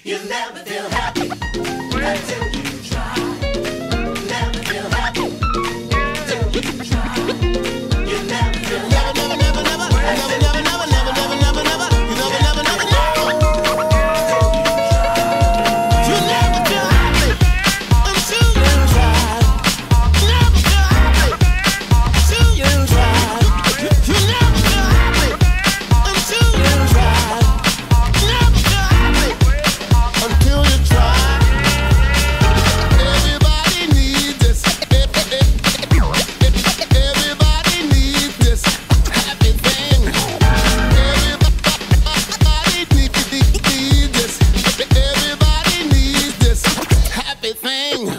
You'll never feel happy until you try. Never feel happy till you try. You'll never feel happy. Never, never, never, never, never, never, never, never, never, never, never. You never, never, never, never. You'll never feel happy until you try. Never feel happy till you try. You'll never feel happy until you try. Never feel happy until you try. Everybody needs this. Everybody needs this happy thing. Everybody needs this. Everybody needs this happy thing.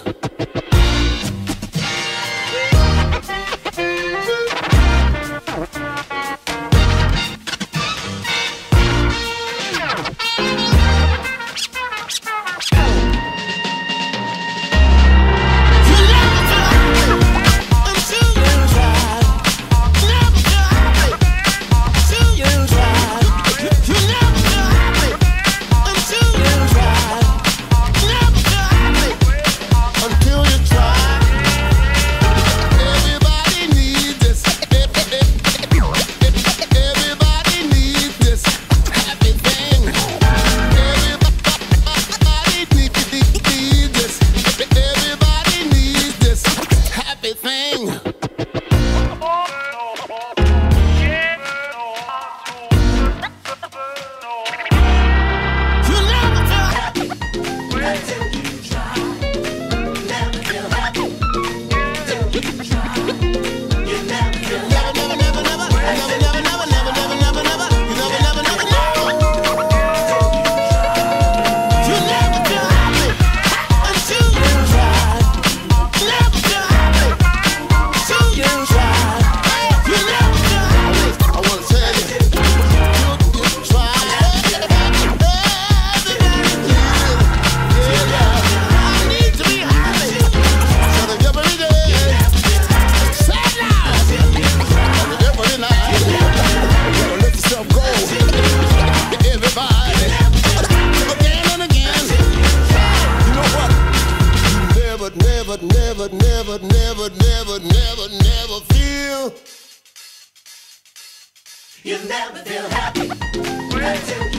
Never feel. You'll never feel happy until